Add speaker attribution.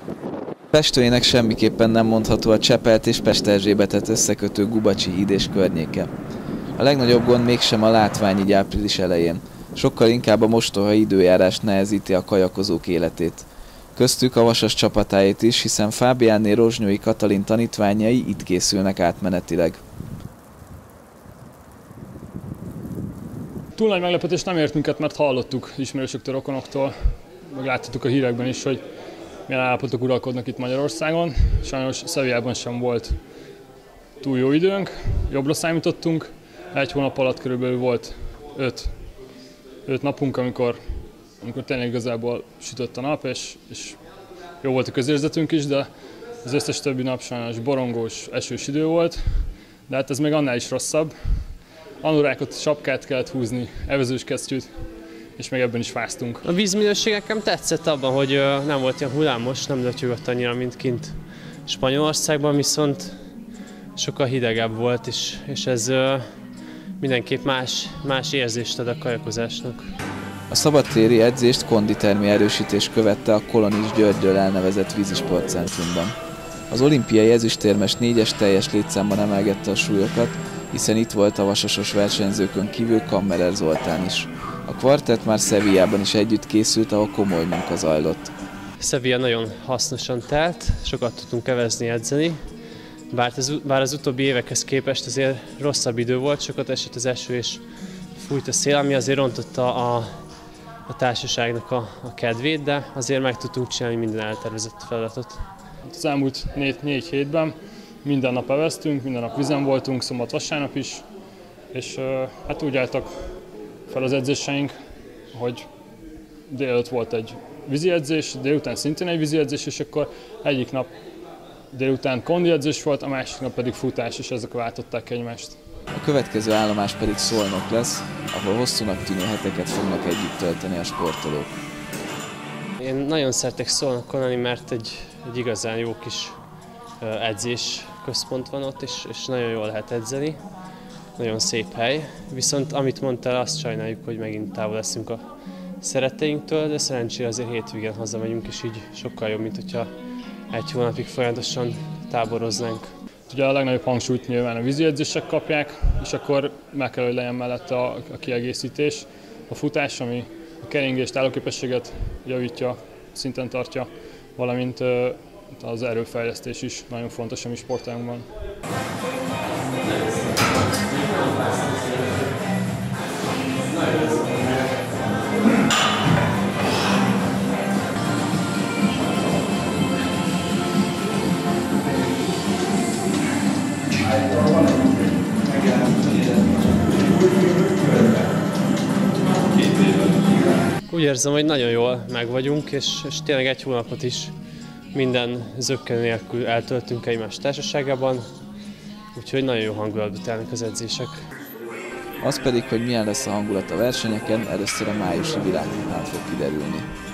Speaker 1: Pestőjének semmiképpen nem mondható a Csepelt és Pest-Erzsébetet összekötő Gubacsi híd és környéke. A legnagyobb gond mégsem a látvány így április elején. Sokkal inkább a mostoha időjárás nehezíti a kajakozók életét. Köztük a Vasas csapatáit is, hiszen Fábiánné Rozsnyói Katalin tanítványai itt készülnek átmenetileg.
Speaker 2: Túl nagy meglepetés nem ért minket, mert hallottuk ismerősöktől, rokonoktól, meg láttuk a hírekben is, hogy milyen állapotok uralkodnak itt Magyarországon. Sajnos Sevillában sem volt túl jó időnk, jobbra számítottunk. Egy hónap alatt körülbelül volt 5 napunk, amikor tényleg igazából sütött a nap, és jó volt a közérzetünk is, de az összes többi nap sajnos borongós, esős idő volt. De hát ez még annál is rosszabb. Anorákot, sapkát kellett húzni, evezős kesztyűt, és még ebben is fáztunk.
Speaker 3: A vízminőség nekem tetszett abban, hogy nem volt ilyen hullámos, nem lötyögött annyira, mint kint Spanyolországban, viszont sokkal hidegebb volt, és ez mindenképp más érzést ad a kajakozásnak.
Speaker 1: A szabadtéri edzést konditermi erősítés követte a Kolonis Györgyről elnevezett vízisportcentrumban. Az olimpiai ezüstérmes 4-es teljes létszámban emelgette a súlyokat, hiszen itt volt a vasasos versenyzőkön kívül Kammerer Zoltán is. A kvartett már Sevillában is együtt készült, ahol komoly munka zajlott.
Speaker 3: Sevilla nagyon hasznosan telt, sokat tudtunk evezni, edzeni. Bár az utóbbi évekhez képest azért rosszabb idő volt, sokat esett az eső és fújt a szél, ami azért rontotta a társaságnak a kedvét, de azért meg tudtunk csinálni minden eltervezett feladatot.
Speaker 2: Az elmúlt 4 hétben minden nap eveztünk, minden nap vizen voltunk, szombat-vasárnap is, és hát úgy álltak fel az edzéseink, hogy délelőtt volt egy vízi edzés, délután szintén egy vízi edzés, és akkor egyik nap délután kondi edzés volt, a másik nap pedig futás, és ezek váltották egymást.
Speaker 1: A következő állomás pedig Szolnok lesz, ahol hosszúnak tűnő heteket fognak együtt tölteni a sportolók.
Speaker 3: Én nagyon szeretek Szolnokon lenni, mert egy igazán jó kis edzés központ van ott, és nagyon jól lehet edzeni. Nagyon szép hely. Viszont amit mondtál, azt sajnáljuk, hogy megint távol leszünk a szeretteinktől, de szerencsére azért hétvégén hazamegyünk, és így sokkal jobb, mint hogyha egy hónapig folyamatosan táboroznánk.
Speaker 2: Ugye a legnagyobb hangsúlyt nyilván a vízi edzések kapják, és akkor meg kell, hogy legyen mellette a kiegészítés, a futás, ami a keringést, állóképességet javítja, szinten tartja, valamint az erőfejlesztés is nagyon fontos a mi sportágunkban.
Speaker 3: Úgy érzem, hogy nagyon jól megvagyunk, és tényleg egy hónapot is minden zökkenő nélkül eltöltünk egymás társaságában, úgyhogy nagyon jó hangulatba telnek az edzések.
Speaker 1: Az pedig, hogy milyen lesz a hangulat a versenyeken, először a májusi világkupán fog kiderülni.